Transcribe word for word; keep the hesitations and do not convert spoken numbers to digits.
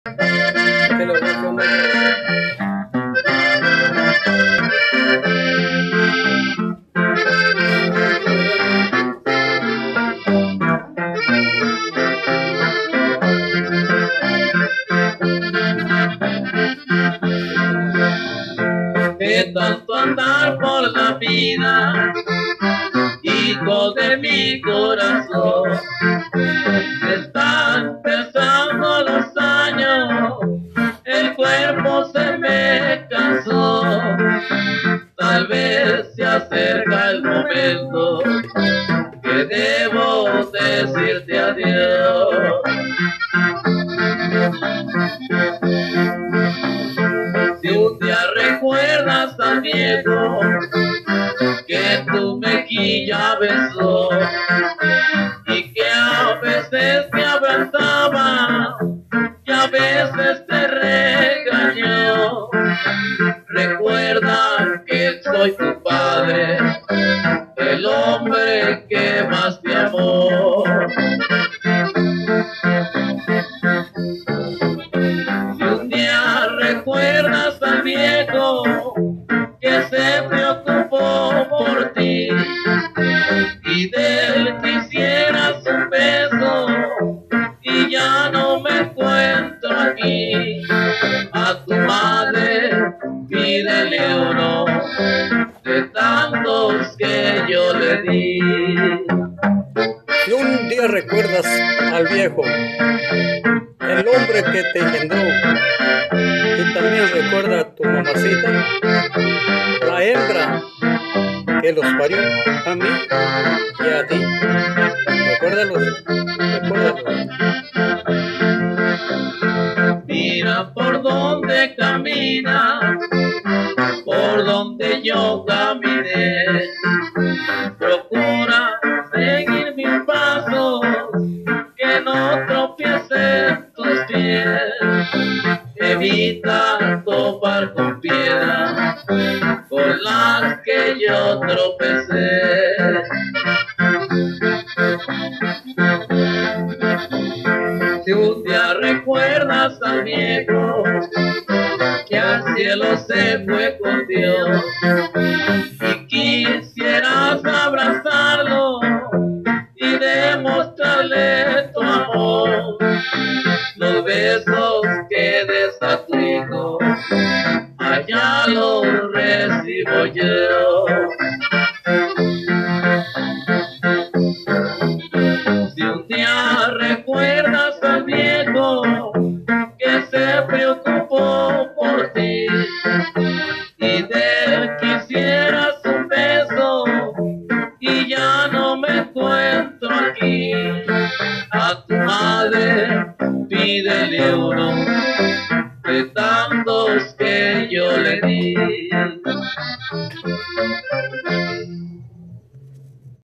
Que lo veo muy de tanto andar por la vida, hijo de mi corazón, están pesando los años, el cuerpo se me cansó, tal vez se acerca el momento que debo decirte adiós. Si un día recuerdas al viejo que tu mejilla besó y que a veces te abrazaba y a veces te regañó, recuerda que soy tu padre, el hombre que más te amó. Si un día recuerdas al viejo que se preocupó por ti y de él quisieras un beso y ya no me encuentro aquí, a tu madre pídele uno de tantos que yo le di. Si un día recuerdas al viejo, el hombre que te engendró, y también recuerda a tu mamacita, la hembra que los parió, a mí y a ti. Recuérdalos, recuérdalos. Mira por donde caminas, por donde yo caminé, procura seguir mis pasos, que no tropiecen tus pies, evita topar con piedras con las que yo tropecé. Si un día recuerdas al viejo que al cielo se fue con Dios y quisieras abrazarlo y demostrarle tu amor, los besos que des a tu hijo, allá los recibo yo. Si un día recuerdas al viejo que se preocupó por ti y de él quisieras un beso y ya no me encuentro aquí, a tu madre pídele uno de tantos que yo le di.